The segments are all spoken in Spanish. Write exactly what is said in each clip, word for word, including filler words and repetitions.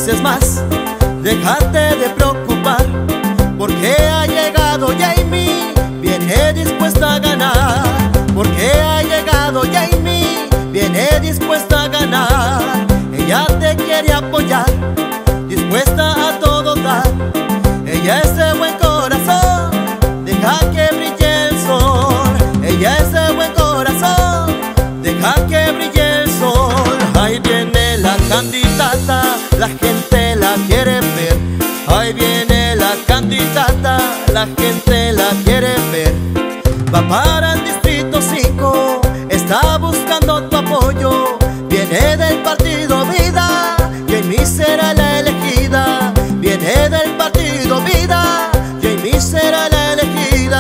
pienses más, déjate de preocupar, porque ha llegado Jamie, viene dispuesta a ganar. Porque ha llegado Jamie, viene dispuesta a ganar. Ella te quiere apoyar, dispuesta a todo dar. Ella es de buen corazón, deja que brille el sol. Ella es de buen corazón, deja que brille el sol. Ahí viene la candidata, la gente la quiere ver. Ahí viene la candidata, la gente la quiere ver. Va para el distrito cinco, está buscando tu apoyo. Viene del partido Vida, Jamie será la elegida. Viene del partido Vida, Jamie será la elegida.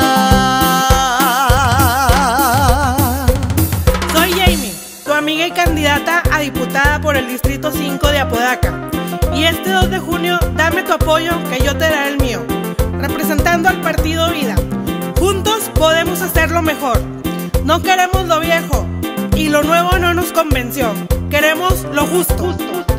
Soy Jamie, tu amiga y candidata a diputada por el distrito cinco de Apodaca. Y este dos de junio, dame tu apoyo que yo te daré el mío, representando al partido Vida. Juntos podemos hacerlo mejor. No queremos lo viejo y lo nuevo no nos convenció. Queremos lo justo. justo.